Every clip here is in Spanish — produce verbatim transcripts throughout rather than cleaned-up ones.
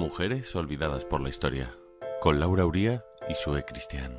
Mujeres olvidadas por la historia, con Laura Uría y Sue Cristian.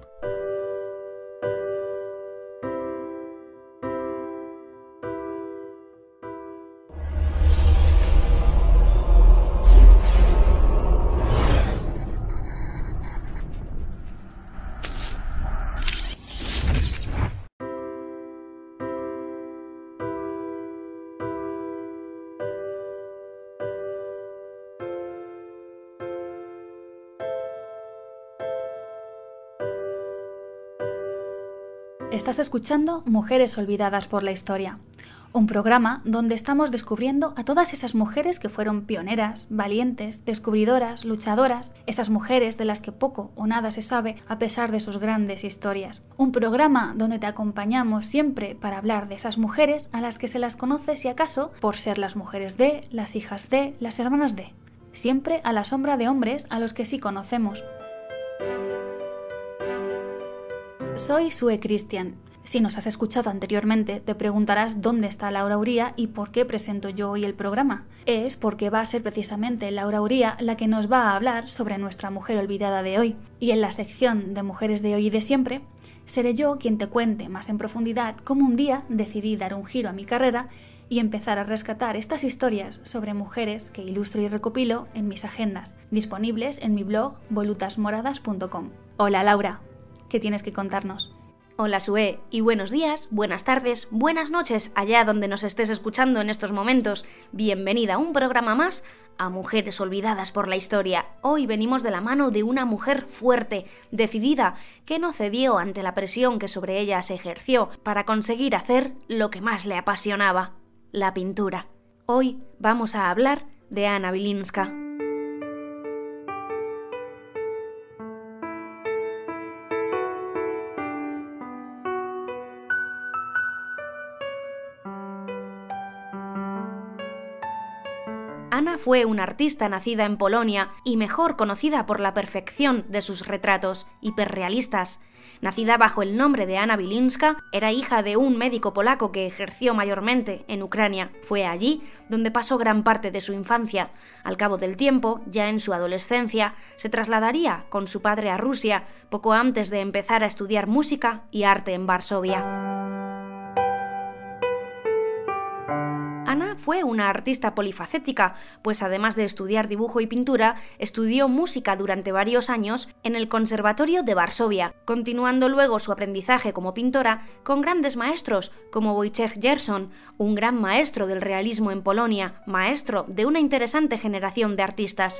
Estás escuchando Mujeres olvidadas por la historia, un programa donde estamos descubriendo a todas esas mujeres que fueron pioneras, valientes, descubridoras, luchadoras, esas mujeres de las que poco o nada se sabe a pesar de sus grandes historias. Un programa donde te acompañamos siempre para hablar de esas mujeres a las que se las conoce si acaso por ser las mujeres de, las hijas de, las hermanas de, siempre a la sombra de hombres a los que sí conocemos. Soy Sue Cristian. Si nos has escuchado anteriormente, te preguntarás dónde está Laura Uría y por qué presento yo hoy el programa. Es porque va a ser precisamente Laura Uría la que nos va a hablar sobre nuestra mujer olvidada de hoy. Y en la sección de Mujeres de hoy y de siempre, seré yo quien te cuente más en profundidad cómo un día decidí dar un giro a mi carrera y empezar a rescatar estas historias sobre mujeres que ilustro y recopilo en mis agendas, disponibles en mi blog volutasmoradas punto com. Hola Laura, ¿qué tienes que contarnos? Hola Sue, y buenos días, buenas tardes, buenas noches, allá donde nos estés escuchando en estos momentos. Bienvenida a un programa más a Mujeres olvidadas por la historia. Hoy venimos de la mano de una mujer fuerte, decidida, que no cedió ante la presión que sobre ella se ejerció para conseguir hacer lo que más le apasionaba, la pintura. Hoy vamos a hablar de Anna Wilinska. Anna fue una artista nacida en Polonia y mejor conocida por la perfección de sus retratos hiperrealistas. Nacida bajo el nombre de Anna Wilinska, era hija de un médico polaco que ejerció mayormente en Ucrania. Fue allí donde pasó gran parte de su infancia. Al cabo del tiempo, ya en su adolescencia, se trasladaría con su padre a Rusia, poco antes de empezar a estudiar música y arte en Varsovia. Anna fue una artista polifacética, pues además de estudiar dibujo y pintura, estudió música durante varios años en el Conservatorio de Varsovia, continuando luego su aprendizaje como pintora con grandes maestros como Wojciech Gerson, un gran maestro del realismo en Polonia, maestro de una interesante generación de artistas.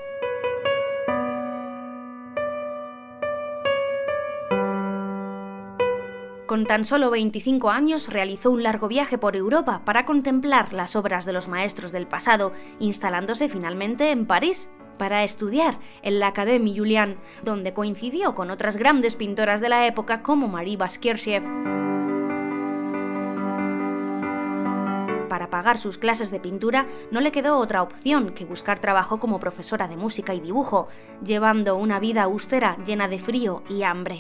Con tan solo veinticinco años realizó un largo viaje por Europa para contemplar las obras de los maestros del pasado, instalándose finalmente en París para estudiar en la Académie Julian, donde coincidió con otras grandes pintoras de la época como Marie Basquiat. Para pagar sus clases de pintura no le quedó otra opción que buscar trabajo como profesora de música y dibujo, llevando una vida austera llena de frío y hambre.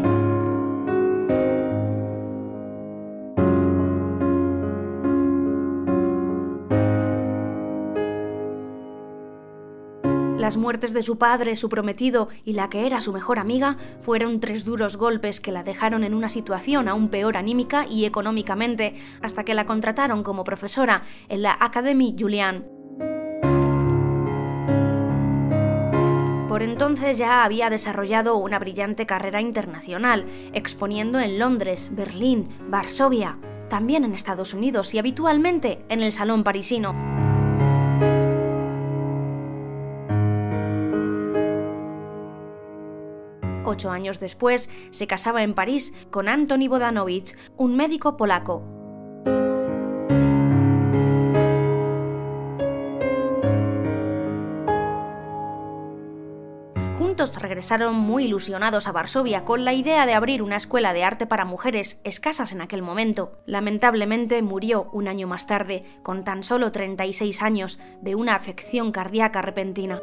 Las muertes de su padre, su prometido y la que era su mejor amiga fueron tres duros golpes que la dejaron en una situación aún peor anímica y económicamente, hasta que la contrataron como profesora en la Académie Julian. Por entonces ya había desarrollado una brillante carrera internacional, exponiendo en Londres, Berlín, Varsovia, también en Estados Unidos y habitualmente en el Salón parisino. Ocho años después, se casaba en París con Antoni Bodanowicz, un médico polaco. Juntos regresaron muy ilusionados a Varsovia con la idea de abrir una escuela de arte para mujeres escasas en aquel momento. Lamentablemente murió un año más tarde, con tan solo treinta y seis años, de una afección cardíaca repentina.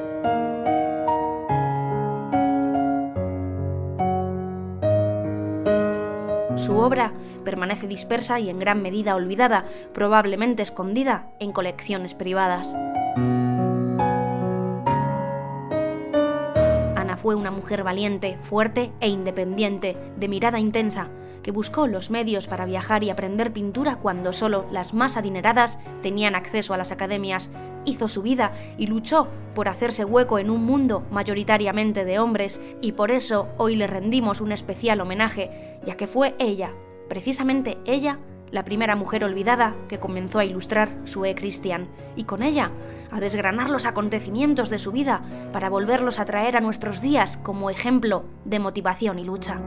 Su obra permanece dispersa y en gran medida olvidada, probablemente escondida en colecciones privadas. fue una mujer valiente, fuerte e independiente, de mirada intensa, que buscó los medios para viajar y aprender pintura cuando solo las más adineradas tenían acceso a las academias. Hizo su vida y luchó por hacerse hueco en un mundo mayoritariamente de hombres, y por eso hoy le rendimos un especial homenaje, ya que fue ella, precisamente ella, la primera mujer olvidada que comenzó a ilustrar Sue Christian, y con ella a desgranar los acontecimientos de su vida para volverlos a traer a nuestros días como ejemplo de motivación y lucha.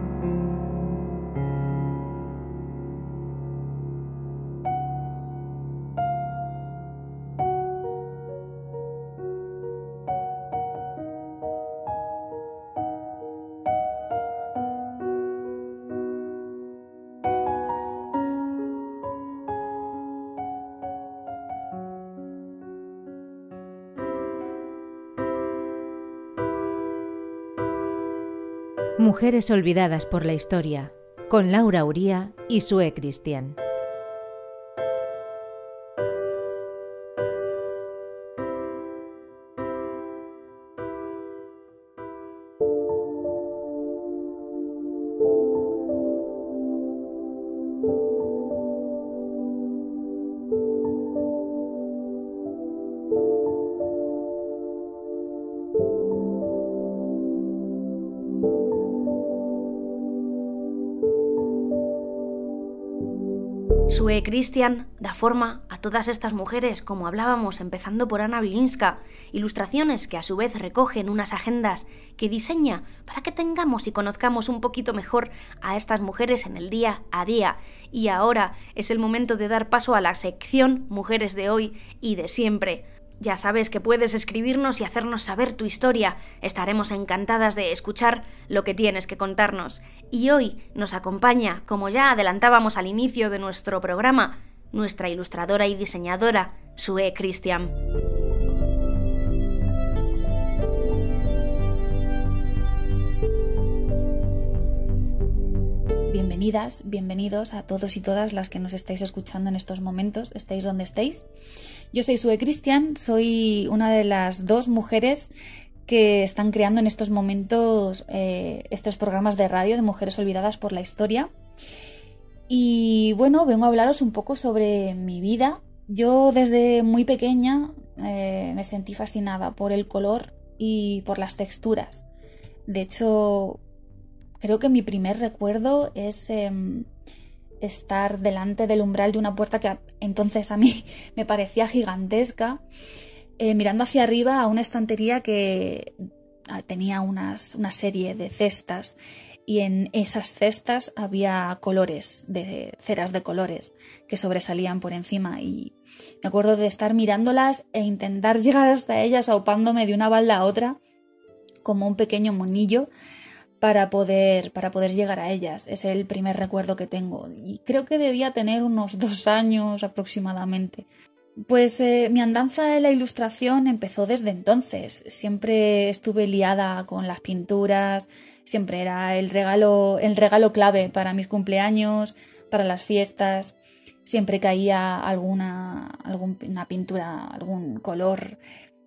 Mujeres olvidadas por la historia, con Laura Uría y Sue Christian. Sue Christian da forma a todas estas mujeres, como hablábamos, empezando por Anna Vilinska, ilustraciones que a su vez recogen unas agendas que diseña para que tengamos y conozcamos un poquito mejor a estas mujeres en el día a día. Y ahora es el momento de dar paso a la sección Mujeres de hoy y de siempre. Ya sabes que puedes escribirnos y hacernos saber tu historia. Estaremos encantadas de escuchar lo que tienes que contarnos. Y hoy nos acompaña, como ya adelantábamos al inicio de nuestro programa, nuestra ilustradora y diseñadora, Sue Christian. Bienvenidas, bienvenidos a todos y todas las que nos estáis escuchando en estos momentos, estéis donde estéis. Yo soy Sue Christian, soy una de las dos mujeres que están creando en estos momentos eh, estos programas de radio de Mujeres Olvidadas por la Historia. Y bueno, vengo a hablaros un poco sobre mi vida. Yo desde muy pequeña eh, me sentí fascinada por el color y por las texturas. De hecho, creo que mi primer recuerdo es eh, estar delante del umbral de una puerta que entonces a mí me parecía gigantesca, eh, mirando hacia arriba a una estantería que tenía unas, una serie de cestas, y en esas cestas había colores, de ceras de colores que sobresalían por encima, y me acuerdo de estar mirándolas e intentar llegar hasta ellas aupándome de una balda a otra como un pequeño monillo para poder, para poder llegar a ellas. Es el primer recuerdo que tengo y creo que debía tener unos dos años aproximadamente. Pues eh, mi andanza en la ilustración empezó desde entonces. Siempre estuve liada con las pinturas, siempre era el regalo, el regalo clave para mis cumpleaños, para las fiestas. Siempre caía alguna, alguna pintura, algún color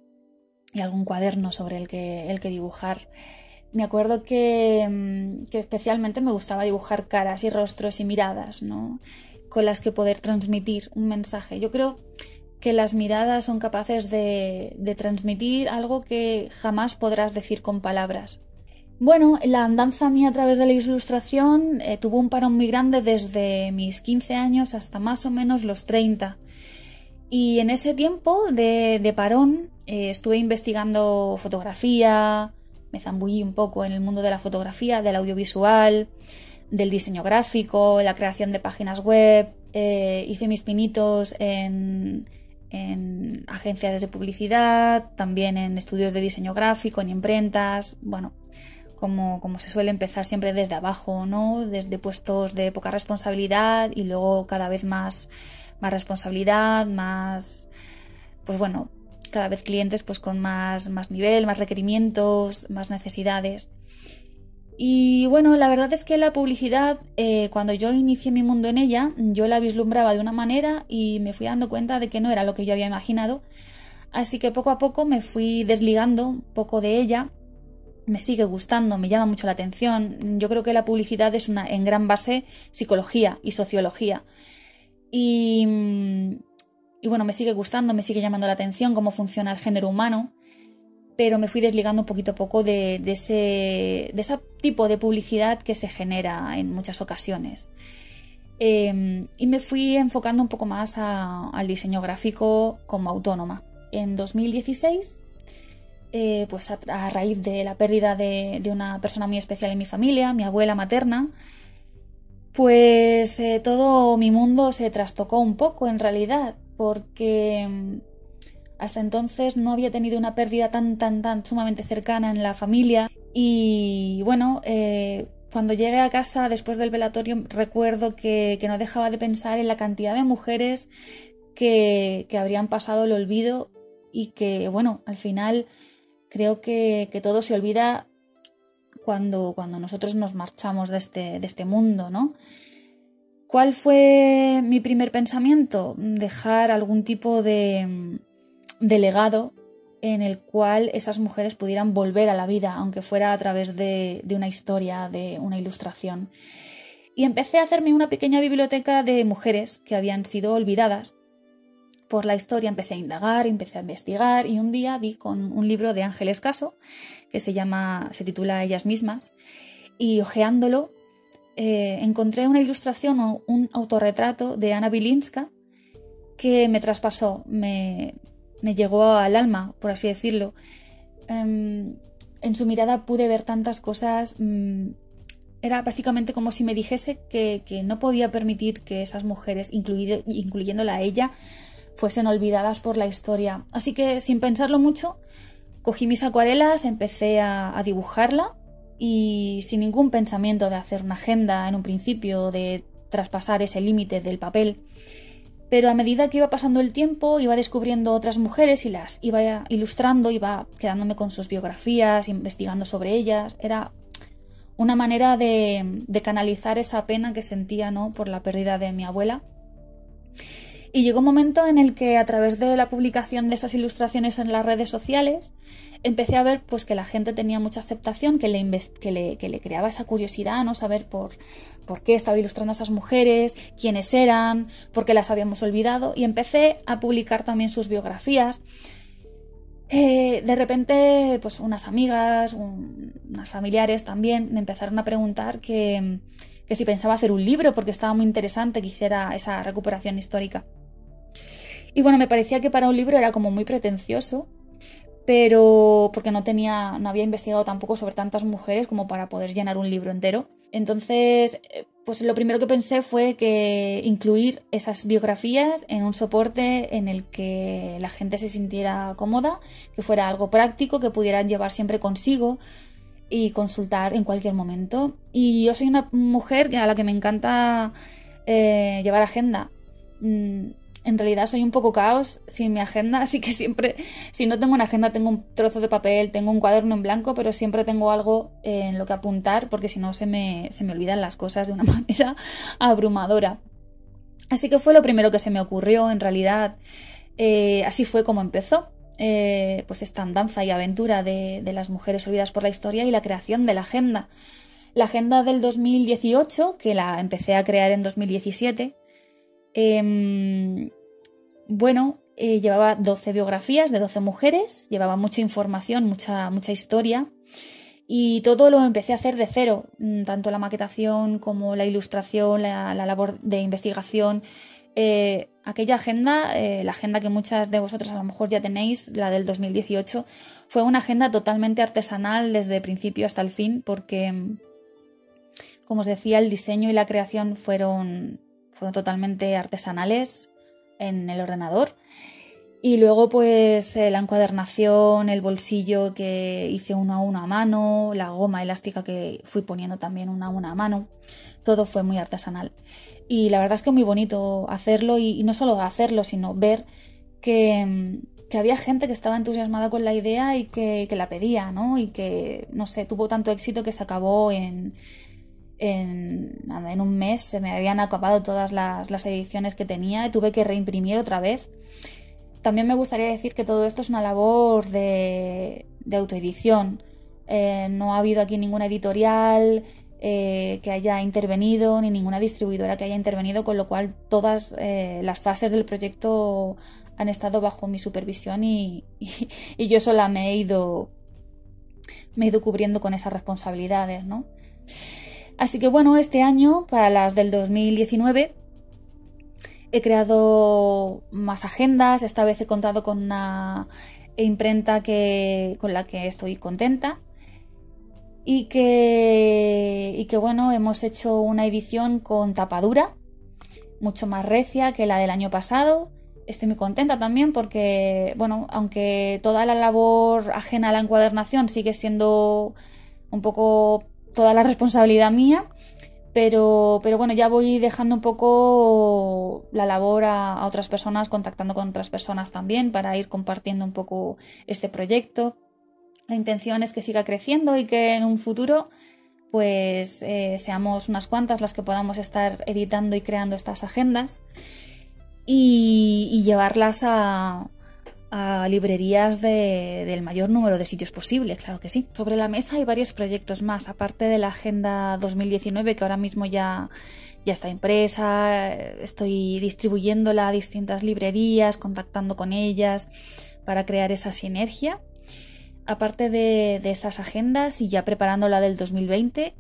y algún cuaderno sobre el que, el que dibujar. Me acuerdo que, que especialmente me gustaba dibujar caras y rostros y miradas, ¿no?, con las que poder transmitir un mensaje. Yo creo que las miradas son capaces de, de transmitir algo que jamás podrás decir con palabras. Bueno, la andanza mía a través de la ilustración eh, tuvo un parón muy grande desde mis quince años hasta más o menos los treinta. Y en ese tiempo de, de parón eh, estuve investigando fotografía, me zambullí un poco en el mundo de la fotografía, del audiovisual, del diseño gráfico, la creación de páginas web, eh, hice mis pinitos en, en agencias de publicidad, también en estudios de diseño gráfico, en imprentas, bueno, como, como se suele empezar siempre desde abajo, ¿no?, desde puestos de poca responsabilidad y luego cada vez más, más responsabilidad, más, pues bueno, cada vez clientes pues con más, más nivel, más requerimientos, más necesidades. Y bueno, la verdad es que la publicidad, eh, cuando yo inicié mi mundo en ella, yo la vislumbraba de una manera y me fui dando cuenta de que no era lo que yo había imaginado. Así que poco a poco me fui desligando un poco de ella, me sigue gustando, me llama mucho la atención. Yo creo que la publicidad es una, en gran base, psicología y sociología. Y, y bueno, me sigue gustando, me sigue llamando la atención cómo funciona el género humano, pero me fui desligando poquito a poco de, de, ese, de ese tipo de publicidad que se genera en muchas ocasiones. Eh, y me fui enfocando un poco más a, al diseño gráfico como autónoma. En dos mil dieciséis, eh, pues a, a raíz de la pérdida de, de una persona muy especial en mi familia, mi abuela materna, pues eh, todo mi mundo se trastocó un poco en realidad, porque hasta entonces no había tenido una pérdida tan, tan, tan sumamente cercana en la familia. Y bueno, eh, cuando llegué a casa después del velatorio recuerdo que, que no dejaba de pensar en la cantidad de mujeres que, que habrían pasado el olvido y que, bueno, al final creo que, que todo se olvida cuando, cuando nosotros nos marchamos de este, de este mundo, ¿no? ¿Cuál fue mi primer pensamiento? Dejar algún tipo de, de legado en el cual esas mujeres pudieran volver a la vida, aunque fuera a través de, de una historia, de una ilustración. Y empecé a hacerme una pequeña biblioteca de mujeres que habían sido olvidadas por la historia. Empecé a indagar, empecé a investigar y un día di con un libro de Ángeles Caso que se llama, se titula Ellas mismas, y hojeándolo eh, encontré una ilustración o un autorretrato de Anna Wilinska que me traspasó, me, me llegó al alma, por así decirlo. Um, en su mirada pude ver tantas cosas. Um, era básicamente como si me dijese que, que no podía permitir que esas mujeres, incluido, incluyéndola a ella, fuesen olvidadas por la historia. Así que, sin pensarlo mucho, cogí mis acuarelas, empecé a, a dibujarla y sin ningún pensamiento de hacer una agenda en un principio, de traspasar ese límite del papel. Pero a medida que iba pasando el tiempo, iba descubriendo otras mujeres y las iba ilustrando, iba quedándome con sus biografías, investigando sobre ellas. Era una manera de, de canalizar esa pena que sentía, ¿no?, por la pérdida de mi abuela. Y llegó un momento en el que, a través de la publicación de esas ilustraciones en las redes sociales, empecé a ver pues que la gente tenía mucha aceptación, que le, que le, que le creaba esa curiosidad, ¿no?, saber por, por qué estaba ilustrando a esas mujeres, quiénes eran, por qué las habíamos olvidado, y empecé a publicar también sus biografías. Eh, de repente, pues unas amigas, un, unas familiares también me empezaron a preguntar que, que si pensaba hacer un libro, porque estaba muy interesante que hiciera esa recuperación histórica. Y bueno, me parecía que para un libro era como muy pretencioso, pero porque no tenía, no había investigado tampoco sobre tantas mujeres como para poder llenar un libro entero. Entonces, pues lo primero que pensé fue que incluir esas biografías en un soporte en el que la gente se sintiera cómoda, que fuera algo práctico, que pudieran llevar siempre consigo y consultar en cualquier momento. Y yo soy una mujer a la que me encanta eh, llevar agenda. Mm, En realidad soy un poco caos sin mi agenda, así que siempre, si no tengo una agenda, tengo un trozo de papel, tengo un cuaderno en blanco, pero siempre tengo algo en lo que apuntar, porque si no se me, se me olvidan las cosas de una manera abrumadora. Así que fue lo primero que se me ocurrió, en realidad. Eh, así fue como empezó eh, pues esta andanza y aventura de, de las mujeres olvidadas por la historia y la creación de la agenda. La agenda del dos mil dieciocho, que la empecé a crear en dos mil diecisiete, Eh, bueno, eh, llevaba doce biografías de doce mujeres, llevaba mucha información, mucha, mucha historia, y todo lo empecé a hacer de cero, tanto la maquetación como la ilustración, la, la labor de investigación. Eh, aquella agenda, eh, la agenda que muchas de vosotras a lo mejor ya tenéis, la del dos mil dieciocho, fue una agenda totalmente artesanal desde principio hasta el fin, porque, como os decía, el diseño y la creación fueron... fueron totalmente artesanales en el ordenador. Y luego pues eh, la encuadernación, el bolsillo que hice uno a uno a mano, la goma elástica que fui poniendo también uno a uno a mano, todo fue muy artesanal. Y la verdad es que muy bonito hacerlo y, y no solo hacerlo, sino ver que, que había gente que estaba entusiasmada con la idea y que, que la pedía, ¿no? Y que, no sé, tuvo tanto éxito que se acabó en... En, nada, en un mes se me habían acabado todas las, las ediciones que tenía y tuve que reimprimir otra vez. También me gustaría decir que todo esto es una labor de, de autoedición. Eh, no ha habido aquí ninguna editorial eh, que haya intervenido, ni ninguna distribuidora que haya intervenido, con lo cual todas eh, las fases del proyecto han estado bajo mi supervisión y, y, y yo sola me he ido, me he ido cubriendo con esas responsabilidades, ¿no? Así que bueno, este año, para las del dos mil diecinueve, he creado más agendas. Esta vez he contado con una imprenta que, con la que estoy contenta y que, y que bueno, hemos hecho una edición con tapadura mucho más recia que la del año pasado. Estoy muy contenta también porque, bueno, aunque toda la labor ajena a la encuadernación sigue siendo un poco toda la responsabilidad mía, pero, pero bueno, ya voy dejando un poco la labor a, a otras personas, contactando con otras personas también para ir compartiendo un poco este proyecto. La intención es que siga creciendo y que en un futuro pues eh, seamos unas cuantas las que podamos estar editando y creando estas agendas. Y, y llevarlas a, a librerías de, del mayor número de sitios posible, claro que sí. Sobre la mesa hay varios proyectos más, aparte de la Agenda dos mil diecinueve, que ahora mismo ya, ya está impresa. Estoy distribuyéndola a distintas librerías, contactando con ellas para crear esa sinergia. Aparte de, de estas agendas y ya preparando la del dos mil veinte,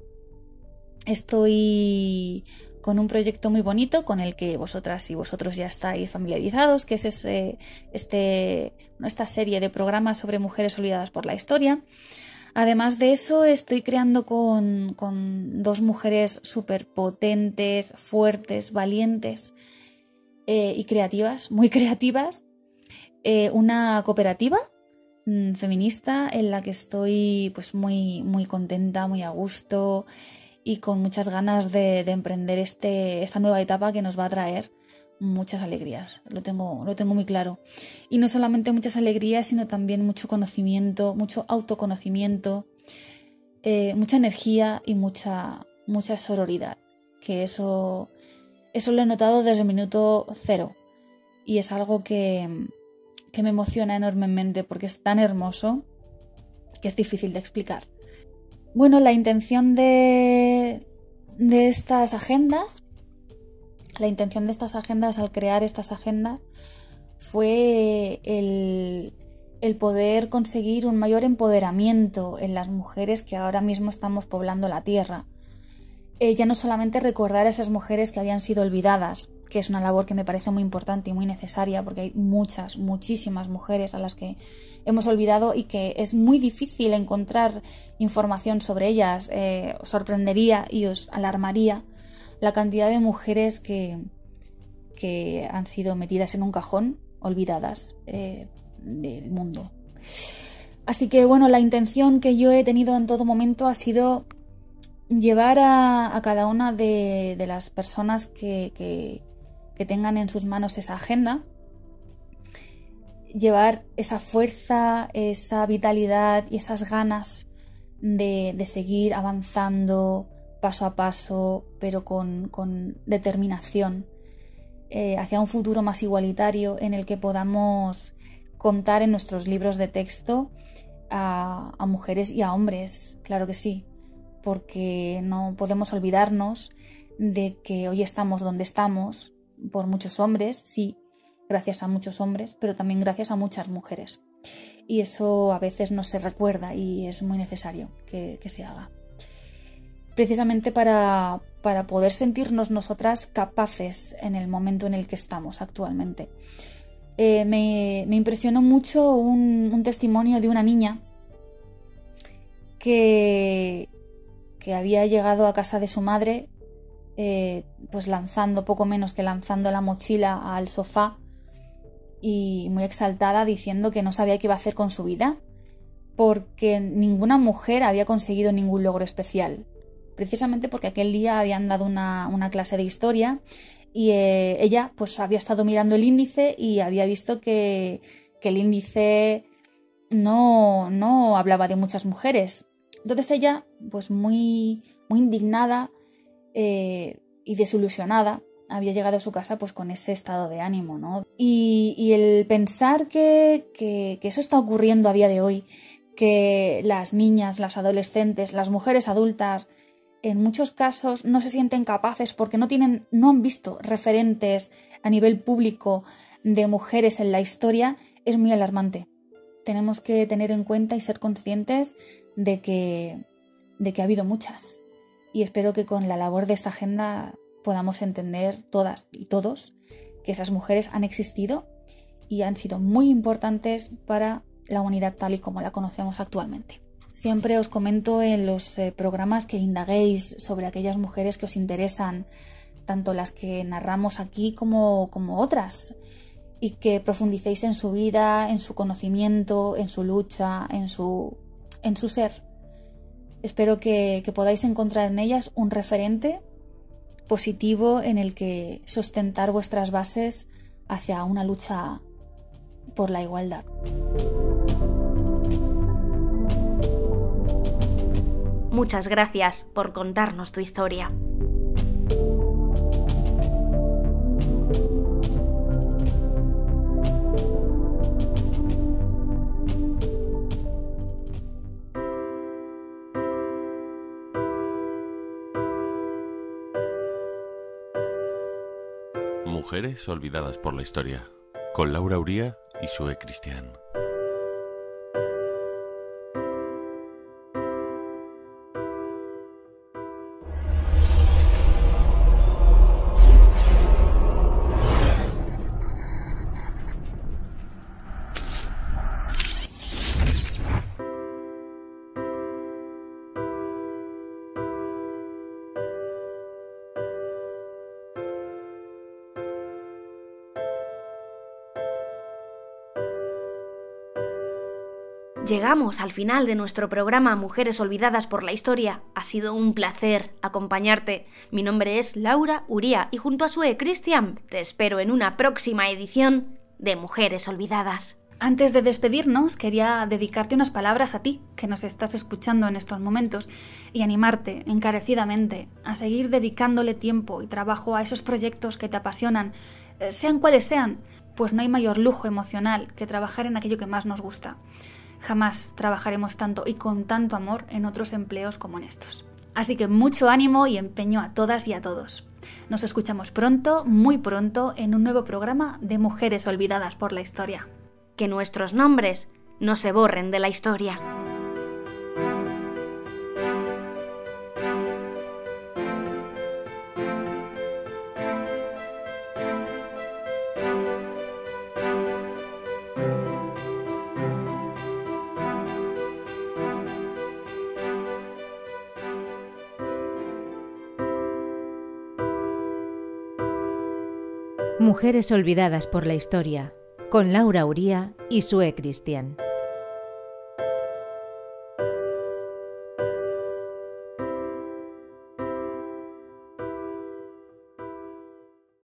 estoy con un proyecto muy bonito con el que vosotras y vosotros ya estáis familiarizados, que es este, este, esta serie de programas sobre mujeres olvidadas por la historia. Además de eso, estoy creando con, con dos mujeres súper potentes, fuertes, valientes eh, y creativas, muy creativas, eh, una cooperativa mmm, feminista en la que estoy pues muy, muy contenta, muy a gusto y con muchas ganas de, de emprender este, esta nueva etapa que nos va a traer muchas alegrías. Lo tengo, lo tengo muy claro. Y no solamente muchas alegrías, sino también mucho conocimiento, mucho autoconocimiento, eh, mucha energía y mucha, mucha sororidad. Que eso, eso lo he notado desde el minuto cero. Y es algo que, que me emociona enormemente porque es tan hermoso que es difícil de explicar. Bueno, la intención de, de estas agendas, la intención de estas agendas al crear estas agendas fue el, el poder conseguir un mayor empoderamiento en las mujeres que ahora mismo estamos poblando la tierra. Eh, ya no solamente recordar a esas mujeres que habían sido olvidadas, que es una labor que me parece muy importante y muy necesaria porque hay muchas, muchísimas mujeres a las que hemos olvidado y que es muy difícil encontrar información sobre ellas. Eh, os sorprendería y os alarmaría la cantidad de mujeres que, que han sido metidas en un cajón, olvidadas eh, del mundo. Así que bueno, la intención que yo he tenido en todo momento ha sido llevar a, a cada una de, de las personas que, que, que tengan en sus manos esa agenda, llevar esa fuerza, esa vitalidad y esas ganas de, de seguir avanzando paso a paso, pero con, con determinación, eh, hacia un futuro más igualitario en el que podamos contar en nuestros libros de texto a, a mujeres y a hombres, claro que sí, porque no podemos olvidarnos de que hoy estamos donde estamos por muchos hombres, sí, gracias a muchos hombres, pero también gracias a muchas mujeres. Y eso a veces no se recuerda y es muy necesario que, que se haga. Precisamente para, para poder sentirnos nosotras capaces en el momento en el que estamos actualmente. Eh, me, me impresionó mucho un, un testimonio de una niña que, que había llegado a casa de su madre eh, pues lanzando, poco menos que lanzando la mochila al sofá y muy exaltada diciendo que no sabía qué iba a hacer con su vida porque ninguna mujer había conseguido ningún logro especial. Precisamente porque aquel día habían dado una, una clase de historia y eh, ella pues había estado mirando el índice y había visto que, que el índice no, no hablaba de muchas mujeres. Entonces ella, pues muy, muy indignada eh, y desilusionada, había llegado a su casa pues con ese estado de ánimo, ¿no? Y, y el pensar que, que, que eso está ocurriendo a día de hoy, que las niñas, las adolescentes, las mujeres adultas, en muchos casos no se sienten capaces porque no tienen, no han visto referentes a nivel público de mujeres en la historia, es muy alarmante. Tenemos que tener en cuenta y ser conscientes de que, de que ha habido muchas. Y espero que con la labor de esta agenda podamos entender todas y todos que esas mujeres han existido y han sido muy importantes para la humanidad tal y como la conocemos actualmente. Siempre os comento en los eh, programas que indaguéis sobre aquellas mujeres que os interesan, tanto las que narramos aquí como, como otras, y que profundicéis en su vida, en su conocimiento, en su lucha, en su, en su ser. Espero que, que podáis encontrar en ellas un referente positivo en el que sustentar vuestras bases hacia una lucha por la igualdad. Muchas gracias por contarnos tu historia. Mujeres olvidadas por la historia, con Laura Uría y Sue Cristian. Llegamos al final de nuestro programa Mujeres Olvidadas por la Historia. Ha sido un placer acompañarte. Mi nombre es Laura Uría y junto a Sue Cristian te espero en una próxima edición de Mujeres Olvidadas. Antes de despedirnos, quería dedicarte unas palabras a ti, que nos estás escuchando en estos momentos, y animarte encarecidamente a seguir dedicándole tiempo y trabajo a esos proyectos que te apasionan, sean cuales sean, pues no hay mayor lujo emocional que trabajar en aquello que más nos gusta. Jamás trabajaremos tanto y con tanto amor en otros empleos como en estos. Así que mucho ánimo y empeño a todas y a todos. Nos escuchamos pronto, muy pronto, en un nuevo programa de Mujeres Olvidadas por la Historia. Que nuestros nombres no se borren de la historia. Mujeres olvidadas por la historia, con Laura Uría y Sue Cristian.